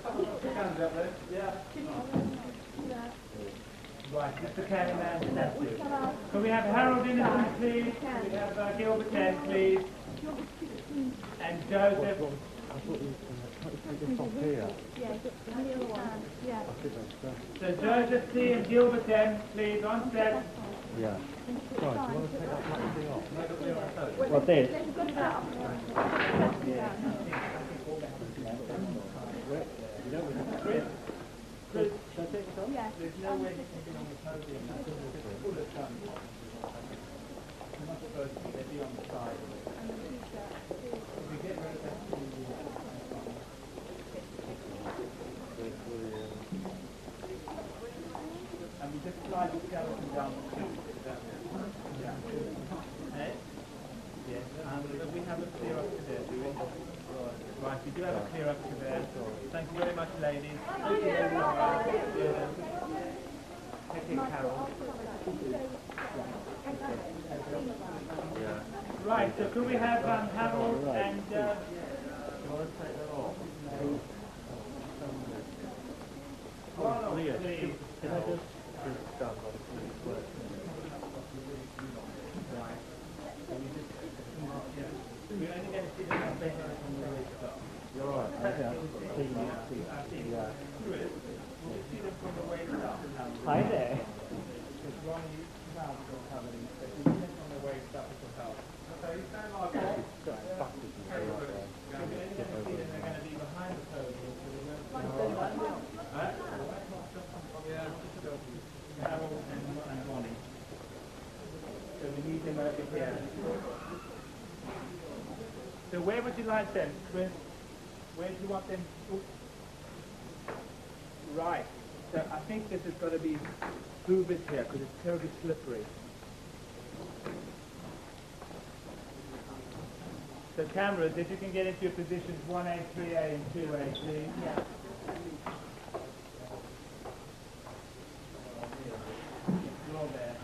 Right, Mister Candyman, that's it. Can we have Harold Innocent, please? Can we have uh, Gilbert Ted, please? And Joseph. So Joseph C. and Gilbert M, please, on set. Yeah. What's this? Chris, there's no way he can be on the podium. That's full of sun. They're not supposed to be, they'd be on the side. If we get rid of that, and skeleton down the tube. Yeah. Eh? Yes, and we have a clear up to there, do we? Right, we do have a clear up to there. Thank you very much, ladies. Thank you very much. Yeah. Take care, Carol. Yeah. Right, so could we have um, Harold and... Uh, Oh, Leah, please. can I just discuss what it's worth? Right. We're only going to see the number from the very start. You're right, okay. See, see, yeah. Chris, we'll see them from the way start. Hi there. Because Ron, you found your covered in, but you see them from the way start to help. So you stand like that. Got fucked with me, right there. We're only going to see them, they're going to be behind the podium, so they won't see Harold and, and Ronnie. So we need them over here. So where would you like them, Chris? Where do you want them? Oops. Right. So I think this has got to be Hoover's here because it's terribly slippery. So cameras, if you can get into your positions one A, three A, and two A, please. Yeah. You're all there.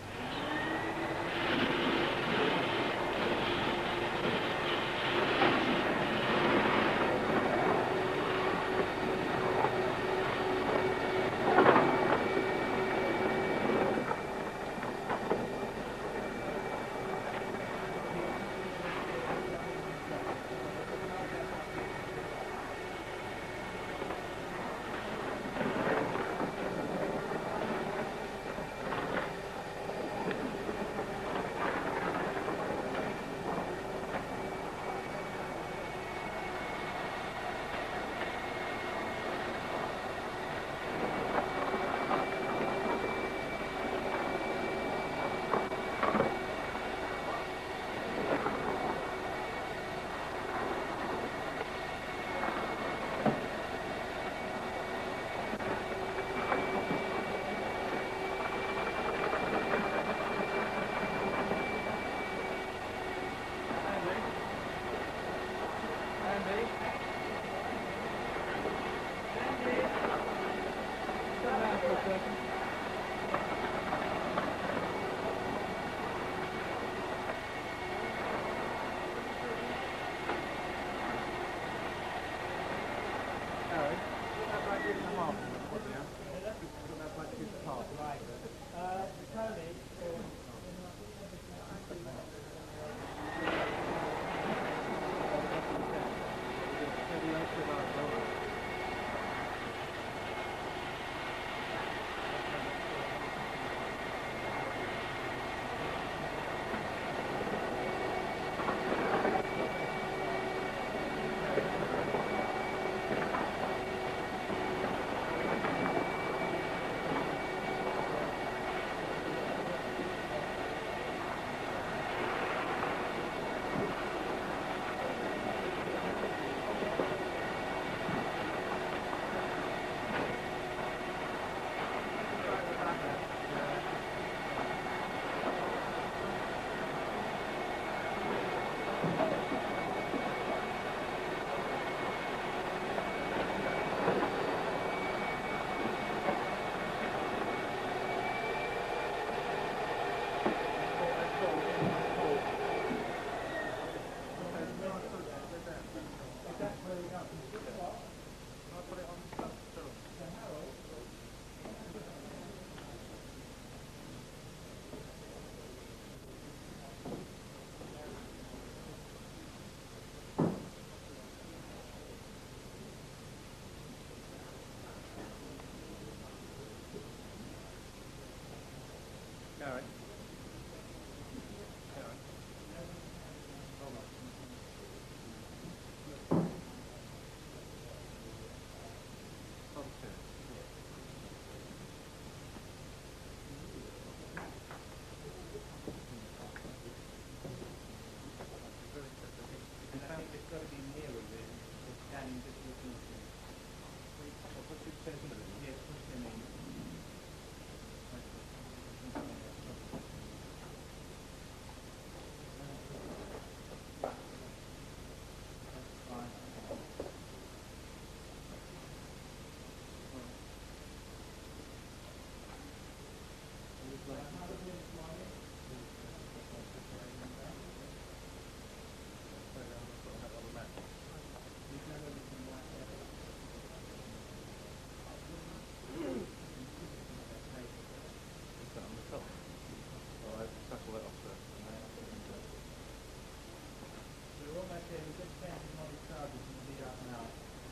said, we just sent him on his charges and he'll be out now.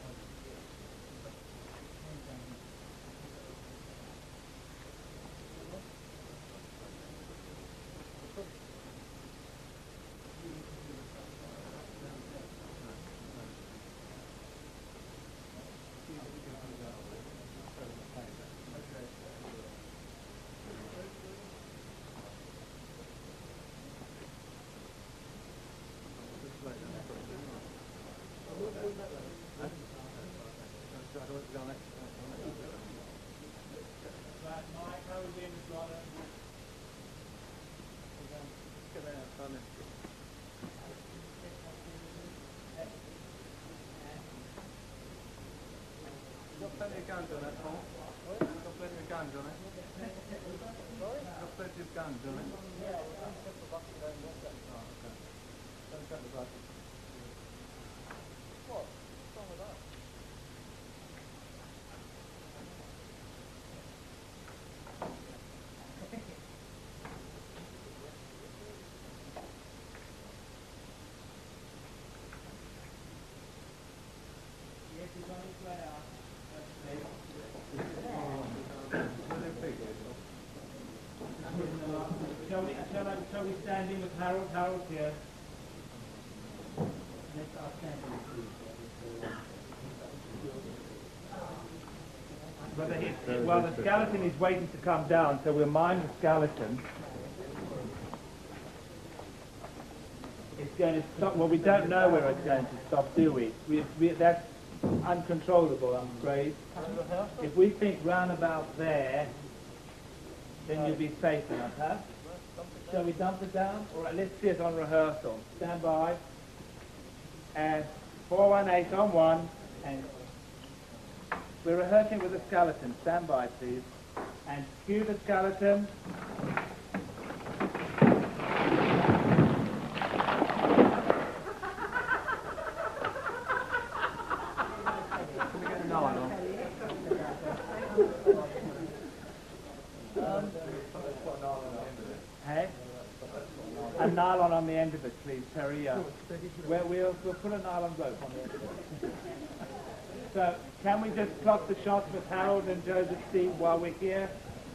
Right, Mike, how are we doing this morning? Got plenty of guns on that, Paul. Got plenty of guns on it. Got plenty of guns on it. Yeah, don't cut the bucket. What? What's wrong with that? Yes, he's on his way out. Shall we, shall, I, shall we stand in with Harold? Harold here. Let's I'll stand in with you. Brother, he, well, the skeleton is waiting to come down, so we'll mind the skeleton. It's going to stop. Well, we don't know where it's going to stop, do we? we, we that's uncontrollable, I'm afraid. If we think round about there, then you'll be safe enough, huh? Shall we dump it down? All right, let's see it on rehearsal. Stand by. And four one eight on one. And we're rehearsing with the skeleton. Stand by, please. And cue the skeleton. Hey? A nylon on the end of it, please, Terry. Uh, we'll, we'll, we'll put a nylon rope on the end of it. So, can we just plot the shots with Harold and Joseph Steve while we're here?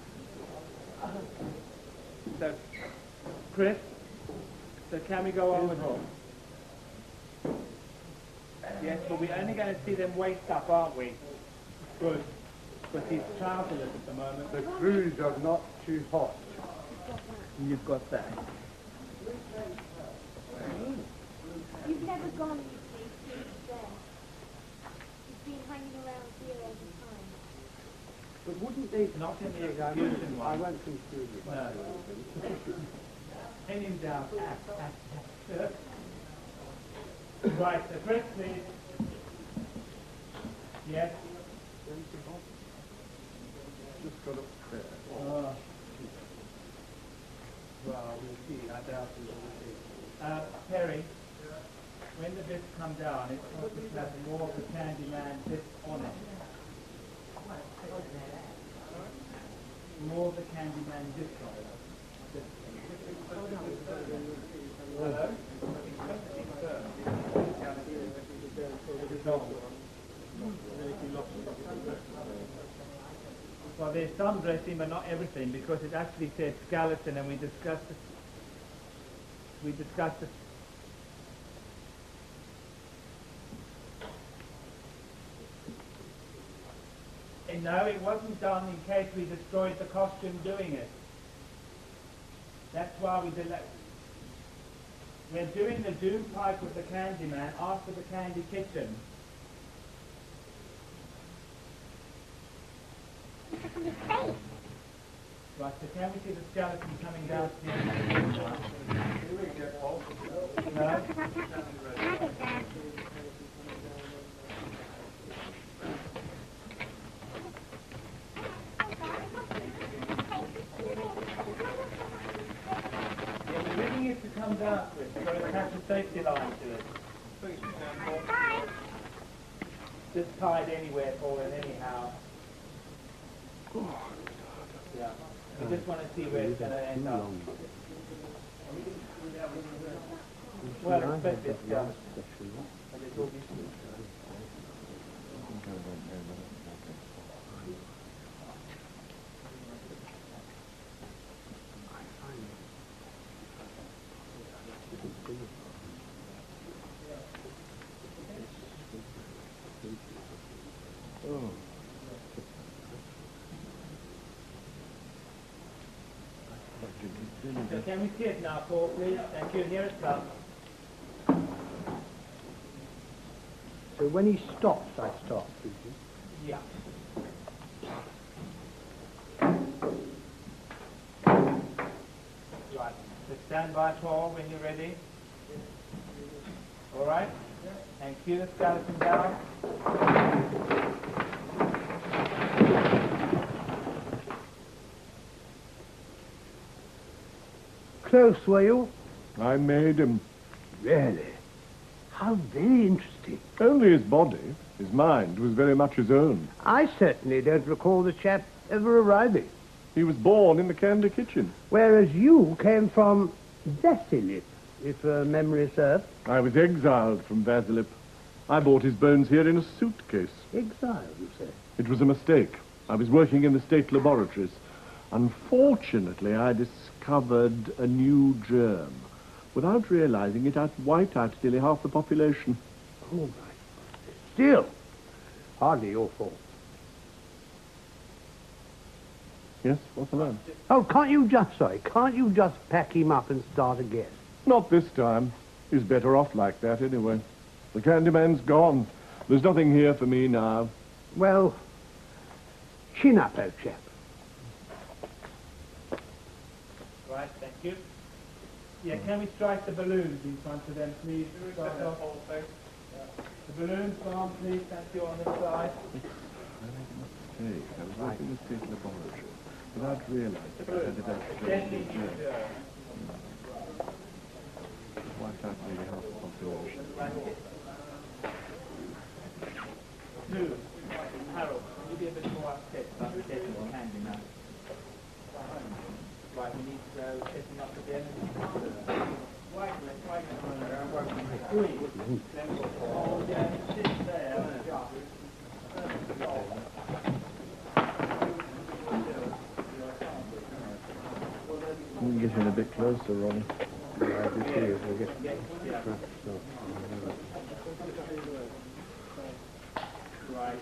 So, Chris, so can we go on with it? Yes, but we're only going to see them waist up, aren't we? Good. Because he's trouserless at the moment. The crews are not too hot. You've got that. You've never gone, you see, since then. You've been hanging around here all the time. But wouldn't they... Not in the execution I one. won't conclude it. No. Pin him down. Right, so Chris, please. Yes. Just got up there. Oh. Well, we'll see. I doubt we will see. Uh, Perry, when the disc come down, it's supposed to have more of the Candyman disc on it. More of the Candyman disc on it. Hello? Well, there's some dressing, but not everything, because it actually said skeleton, and we discussed it. We discussed it. And no, it wasn't done in case we destroyed the costume doing it. That's why we did that. We're doing the Doom Pipe with the Candyman after the Candy Kitchen. Right, so can we see the skeleton coming down to the end of the No? Yeah, we're rigging it to come down, Chris, so it has a safety line to it. Just tied anywhere for it anyhow. Yeah. We just want to see where it's going to end up. Well, expect this, yeah. And it will be... Oh. So can we see it now, Paul, please? Thank you. Here it comes. So when he stops, I stop, please. Yeah. Right. So stand by, Paul, when you're ready. All right? And cue the skeleton down. Close, were you? I made him. Really? How very interesting. Only his body. His mind was very much his own. I certainly don't recall the chap ever arriving. He was born in the Candy Kitchen. Whereas you came from Vasilip, if uh, memory serves. I was exiled from Vasilip. I brought his bones here in a suitcase. Exiled, you say? It was a mistake. I was working in the state laboratories. Unfortunately, I discovered a new germ. Without realizing it, I'd wiped out nearly half the population. Oh, my. Still, hardly your fault. Yes, what's the matter? Oh, can't you just, sorry, can't you just pack him up and start again? Not this time. He's better off like that anyway. The Candyman's gone. There's nothing here for me now. Well, chin up, old chap. Right, thank you. Yeah, can we strike the balloons in front of them, please? Start off. The balloons, go on, please. Thank you, on this side. Hey, I was working in the state laboratory. Without realizing I had developed Gently, a germ. uh, Wiped out nearly half the population. Two. Harold, can you be a bit more upset about the death of the Candyman? Right, we need to go set him up again. Right, let's try it. Three. Oh, yeah, sit there. We can get in a bit closer, Ronnie. Yeah, I do too, we'll get trapped, so. Right.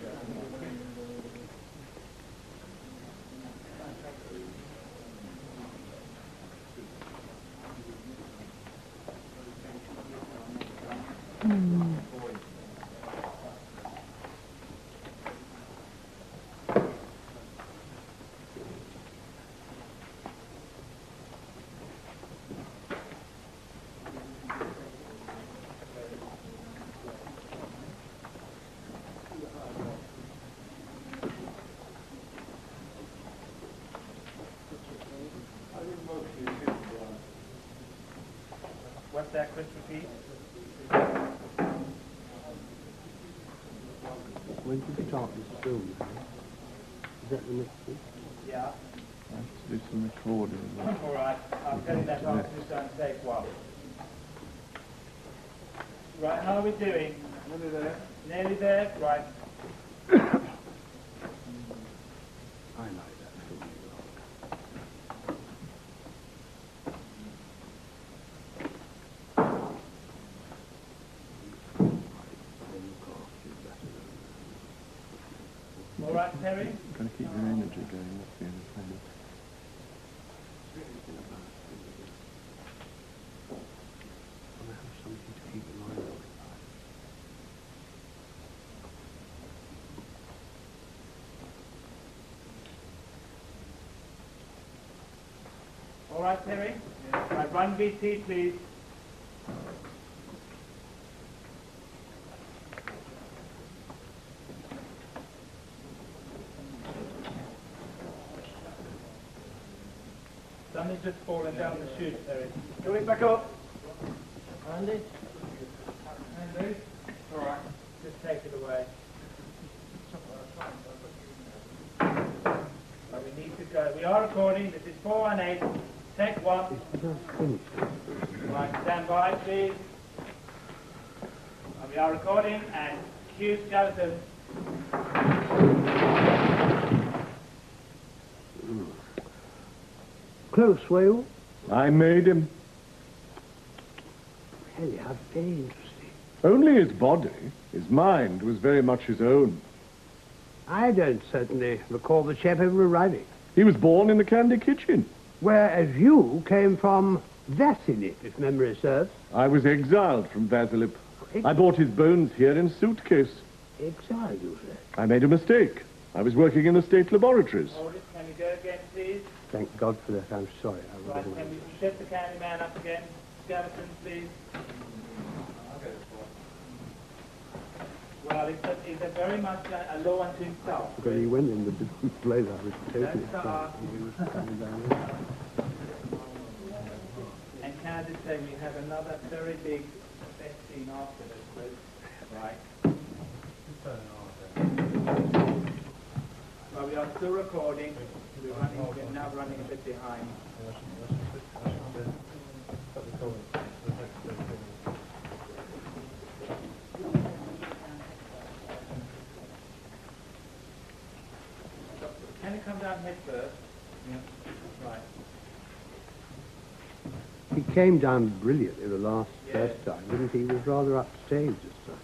What's that, Chris, repeat? When did you start this film? Is that the next thing? Yeah. I have to do some recording. All right. I'll tell you that after this time. Take one. Right, how are we doing? Nearly there. Nearly there? Right. I like that film. All right, Terry? Got to keep your energy going, that's the only problem. I have something to keep in mind of. All right, Terry? Right, run B T, please. Something's just fallen down the chute, Terry. Pull it back up. Andy? Andy? All right. Just take it away. Right, we need to go. We are recording. This is four one eight. Take one. Right, stand by, please. And we are recording, and cue skeleton. Close, were you? I made him. Really, how very interesting. Only his body. His mind was very much his own. I don't certainly recall the chap ever arriving. He was born in the Candy Kitchen. Whereas you came from Vassilip, if memory serves. I was exiled from Vasilip. I brought his bones here in a suitcase. Exile, you say? I made a mistake. I was working in the state laboratories. Hold it. Can we go again, please? Thank God for that. I'm sorry. I Right, really can we set the candy man up again? Skeleton, please. Well, it's a, it's a very much a, a law unto himself. Because he went in the different place. I was totally That's the art. And can I just say, we have another very big sex scene after this, please. Right. Well, we are still recording. We're running, we're now running a bit behind. Can you come down head first? Yeah. Right. He came down brilliantly the last Yes. first time, didn't he? He was rather upstage this time.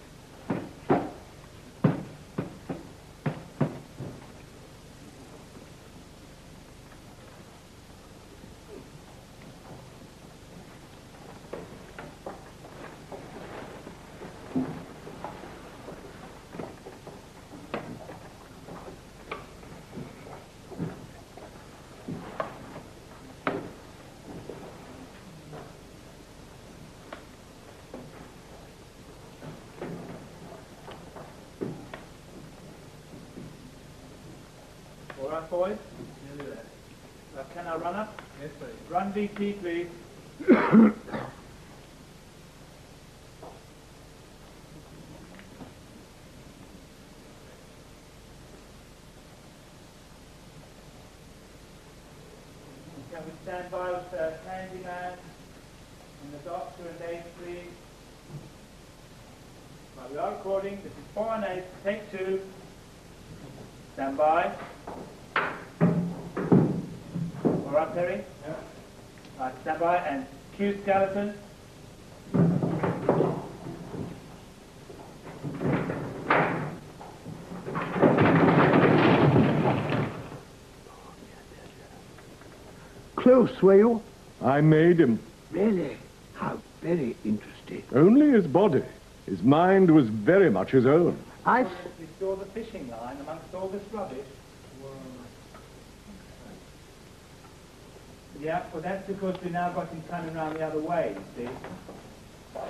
All right, boys? Uh, can I run up? Yes, please. Run V T, please. Can we stand by with the Candyman and the doctor and eight, please? Right, we are recording. This is four and eight. Take two. Stand by. All right, Terry? Yeah. Right, stand by and cue skeleton. Close, were you? I made him. Really? How very interesting. Only his body. His mind was very much his own. I... We saw the fishing line amongst all this rubbish. Yeah, well that's because we now got him coming around the other way, you see.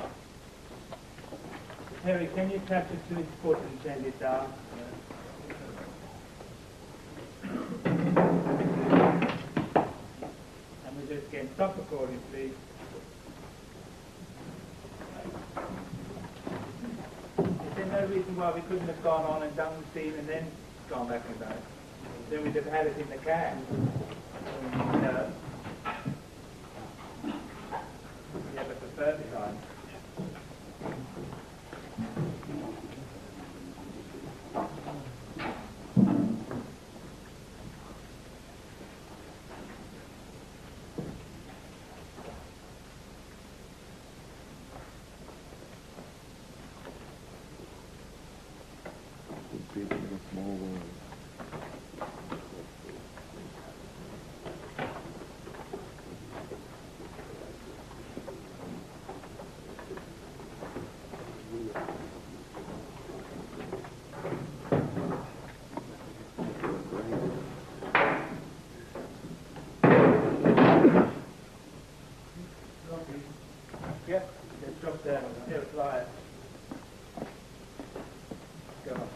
Terry, can you tap it to his foot and send it down? And we just get stop recording, please. Is there no reason why we couldn't have gone on and done the scene and then gone back and done it? Then we'd have had it in the can. No. Yeah, but the third time. People in a small world. Yeah, just drop down. Here, fly it. Go on.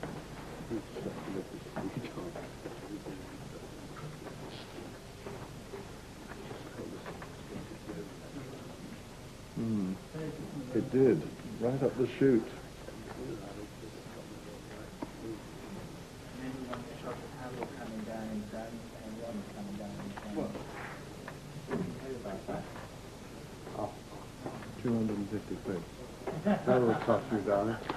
Hmm. It did. Right up the chute. And then we want to shot of Harold coming down and down and Ron coming down and down. two hundred fifty quid. That will cost you, darling.